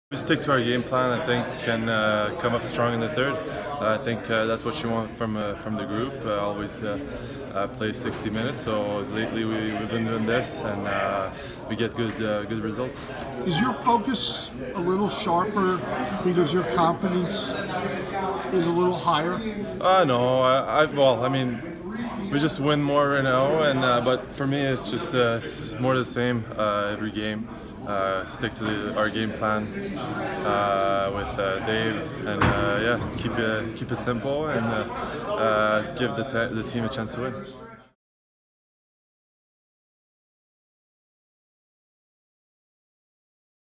We stick to our game plan, I think, and come up strong in the third. I think that's what you want from the group. Always play 60 minutes. So lately we've been doing this, and we get good results. Is your focus a little sharper because your confidence is a little higher? No, well, I mean, we just win more right now, and but for me, it's just more the same every game. Stick to our game plan with Dave, and yeah, keep it simple, and give the team a chance to win.